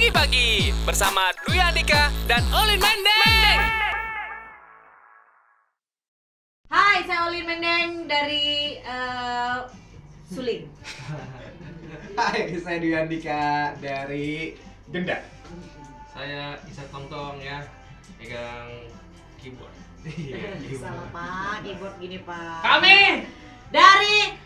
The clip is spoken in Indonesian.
Pagi-pagi bersama Dwi Andika dan Olin Mendeng. Hai, saya Olin Mendeng dari Suling. Hai, saya Dwi Andika dari Gendang. Saya Isa Tongtong ya, pegang keyboard. Salah Pak, keyboard gini Pak. Kami dari